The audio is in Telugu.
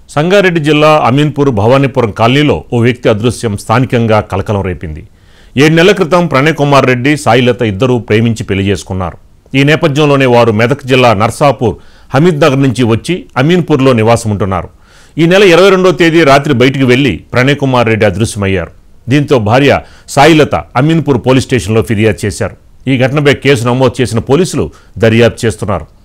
సంగారెడ్డి జిల్లా అమీన్పూర్ భవానీపురం కాలనీలో ఓ వ్యక్తి అదృశ్యం స్థానికంగా కలకలం రేపింది. 7 నెలల క్రితం ప్రణయ్ కుమార్ రెడ్డి, సాయిలత ఇద్దరూ ప్రేమించి పెళ్లి చేసుకున్నారు. ఈ నేపథ్యంలోనే వారు మెదక్ జిల్లా నర్సాపూర్ హమీద్ నగర్ నుంచి వచ్చి అమీన్పూర్లో నివాసం ఉంటున్నారు. ఈ నెల 22వ తేదీ రాత్రి బయటికి వెళ్లి ప్రణయ్ కుమార్ రెడ్డి అదృశ్యమయ్యారు. దీంతో భార్య సాయిలత అమీన్పూర్ పోలీస్ స్టేషన్లో ఫిర్యాదు చేశారు. ఈ ఘటనపై కేసు నమోదు చేసిన పోలీసులు దర్యాప్తు చేస్తున్నారు.